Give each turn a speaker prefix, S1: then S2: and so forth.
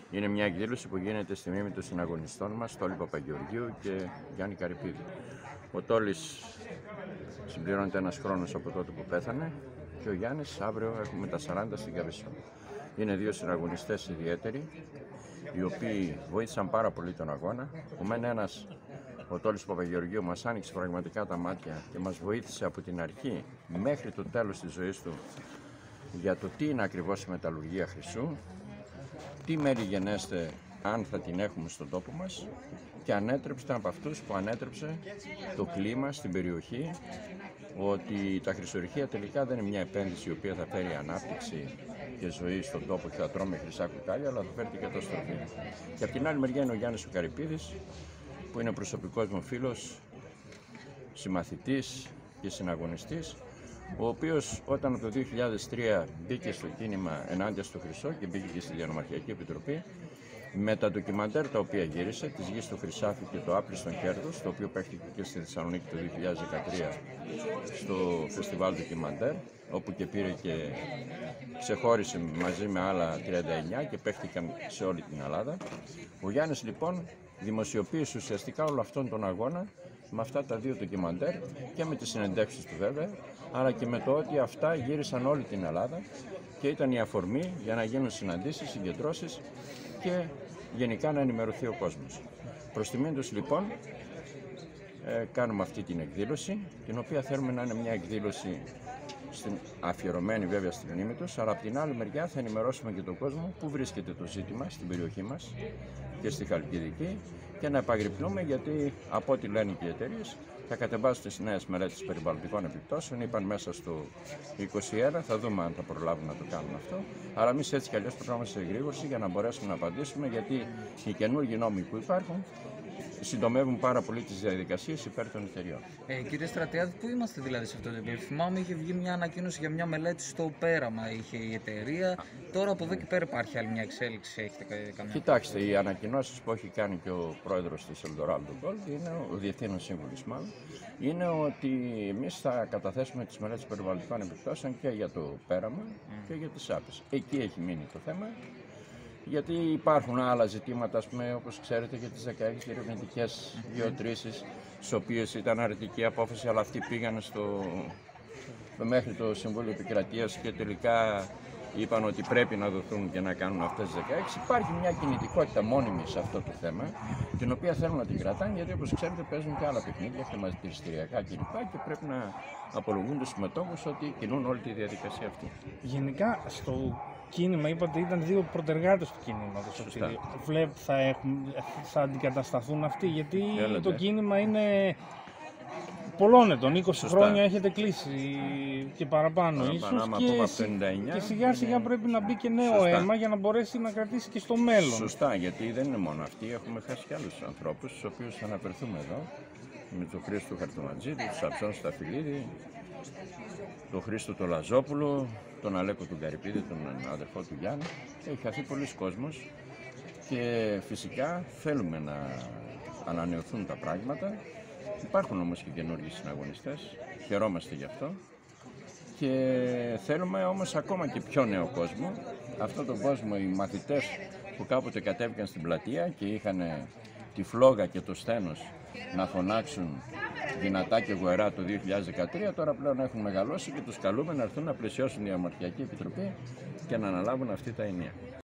S1: Είναι μια εκδήλωση που γίνεται στη μνήμη των συναγωνιστών μας, Τόλη Παπαγεωργίου και Γιάννη Καρυπίδη. Ο Τόλης συμπληρώνεται ένας χρόνος από τότε που πέθανε και ο Γιάννης αύριο έχουμε τα 40 στην Καβεσό. Είναι δύο συναγωνιστές ιδιαίτεροι, οι οποίοι βοήθησαν πάρα πολύ τον αγώνα. Ο μεν ένας, ο Τόλης Παπαγεωργίου, μας άνοιξε πραγματικά τα μάτια και μας βοήθησε από την αρχή μέχρι το τέλος της ζωής του για το τι είναι ακριβώς η μεταλλουργία χρυσού, τι μέρη γενέστε αν θα την έχουμε στον τόπο μας, και ανέτρεψε από αυτούς που ανέτρεψε το κλίμα στην περιοχή, ότι τα χρυσορυχεία τελικά δεν είναι μια επένδυση η οποία θα φέρει ανάπτυξη και ζωή στον τόπο και θα τρώμε χρυσά κουτάλια, αλλά θα φέρει και καταστροφή. Και από την άλλη μεριά είναι ο Γιάννης ο Καρυπίδης, που είναι προσωπικός μου φίλος, συμμαθητής και συναγωνιστής, ο οποίος όταν από το 2003 μπήκε στο κίνημα ενάντια στο χρυσό και μπήκε και στη Διανομαρχιακή Επιτροπή, με τα ντοκιμαντέρ τα οποία γύρισε, της Γης του Χρυσάφι και το Άπλιστον Κέρδος, το οποίο παίχτηκε και στη Θεσσαλονίκη το 2013 στο φεστιβάλ ντοκιμαντέρ, όπου και πήρε και ξεχώρισε μαζί με άλλα 39 και παίχτηκαν σε όλη την Ελλάδα. Ο Γιάννης λοιπόν δημοσιοποίησε ουσιαστικά όλο αυτόν τον αγώνα με αυτά τα δύο ντοκιμαντέρ και με τις συνεντεύξεις του βέβαια, αλλά και με το ότι αυτά γύρισαν όλη την Ελλάδα και ήταν η αφορμή για να γίνουν συναντήσεις, συγκεντρώσεις και γενικά να ενημερωθεί ο κόσμος. Προς τιμήν τους λοιπόν κάνουμε αυτή την εκδήλωση, την οποία θέλουμε να είναι μια εκδήλωση αφιερωμένη βέβαια στην μνήμη τους, αλλά από την άλλη μεριά θα ενημερώσουμε και τον κόσμο που βρίσκεται το ζήτημα στην περιοχή μας και στη Χαλκιδική, και να επαγρυπνούμε, γιατί από ό,τι λένε και οι εταιρείες θα κατεβάσουν τις νέες μελέτες περιβαλλοντικών επιπτώσεων. Είπαν μέσα στο 2021, θα δούμε αν θα προλάβουν να το κάνουν αυτό. Αλλά εμείς έτσι κι αλλιώς πρέπει να είμαστε σε εγρήγορση για να μπορέσουμε να απαντήσουμε, γιατί οι καινούργιοι νόμοι που υπάρχουν συντομεύουν πάρα πολύ τις διαδικασίες υπέρ των εταιριών.
S2: Κύριε Στρατιάδη, πού είμαστε δηλαδή σε αυτό το επίπεδο? Θυμάμαι είχε βγει μια ανακοίνωση για μια μελέτη στο Πέραμα, είχε η εταιρεία. Τώρα από εδώ και πέρα υπάρχει άλλη μια εξέλιξη, έχετε καμιά?
S1: Κοιτάξτε, οι ανακοινώσεις που έχει κάνει και ο πρόεδρος της Eldorado Gold, είναι ο διευθύνων σύμβουλος μάλλον, είναι ότι εμείς θα καταθέσουμε τις μελέτες περιβαλλοντικών επιπτώσεων και για το Πέραμα και για τις Άπες. Εκεί έχει μείνει το θέμα. Γιατί υπάρχουν άλλα ζητήματα, ας πούμε, όπως ξέρετε, για τις 16 ερευνητικές γεωτρήσεις, στις οποίες ήταν αρνητική απόφαση, αλλά αυτοί πήγαν μέχρι το Συμβούλιο Επικρατείας και τελικά είπαν ότι πρέπει να δοθούν και να κάνουν αυτές τις 16. Υπάρχει μια κινητικότητα μόνιμη σε αυτό το θέμα, την οποία θέλουν να την κρατάνε, γιατί όπως ξέρετε παίζουν και άλλα παιχνίδια, χρηματιστηριακά κλπ. Και πρέπει να απολογούν τους συμμετόχους ότι κινούν όλη τη διαδικασία αυτή.
S3: Γενικά στο κίνημα, είπατε, ήταν δύο προτεργάτες του κινήματος. Θα αντικατασταθούν αυτοί, γιατί το κίνημα είναι πολλών ετών, 20 χρόνια έχετε κλείσει και παραπάνω ίσως, και σιγά σιγά πρέπει να μπει και νέο αίμα για να μπορέσει να κρατήσει και στο μέλλον.
S1: Σωστά, γιατί δεν είναι μόνο αυτοί, έχουμε χάσει και άλλους ανθρώπους, στους οποίους θα αναφερθούμε εδώ, με τον Χρήστο Χαρτομαντζίδη, τον Σαψόν Σταφυλίδη, τον Χρήστο τον Λαζόπουλο, τον Αλέκο τον Καρυπίδη, τον αδερφό του Γιάννη. Έχει χαθεί πολλοί κόσμος και φυσικά θέλουμε να ανανεωθούν τα πράγματα. Υπάρχουν όμως και καινούργιοι συναγωνιστές, χαιρόμαστε γι' αυτό, και θέλουμε όμως ακόμα και πιο νέο κόσμο. Αυτόν τον κόσμο οι μαθητές που κάποτε κατέβηκαν στην πλατεία και είχαν τη φλόγα και το στένος να φωνάξουν δυνατά και γοερά το 2013, τώρα πλέον έχουν μεγαλώσει και τους καλούμε να έρθουν να πλαισιώσουν η Διανομαρχιακή Επιτροπή και να αναλάβουν αυτή τα ενία.